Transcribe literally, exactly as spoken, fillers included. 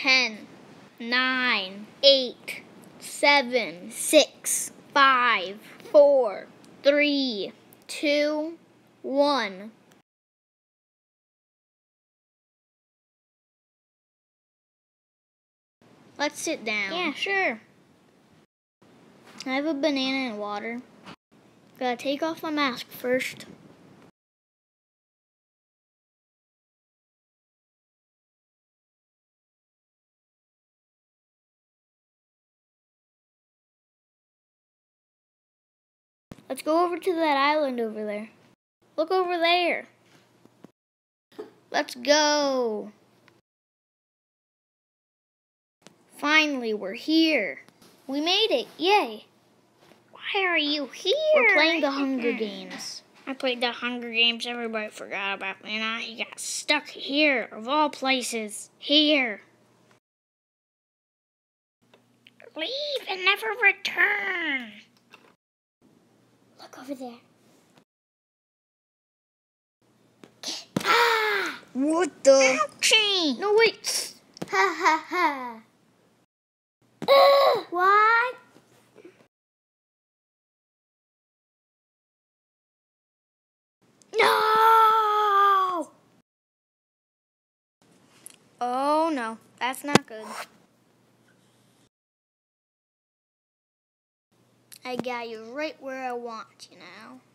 ten, nine, eight, seven, six, five, four, three, two, one. Let's sit down. Yeah, sure. I have a banana and water. Gotta take off my mask first. Let's go over to that island over there. Look over there. Let's go. Finally, we're here. We made it. Yay. Why are you here? We're playing the Hunger Games. I played the Hunger Games. Everybody forgot about me, and I got stuck here, of all places. Here. Leave and never return. Look over there. Ah! What the? Ouchie! No, wait. Ha ha ha. Uh, what? No! Oh no, that's not good. I got you right where I want you now.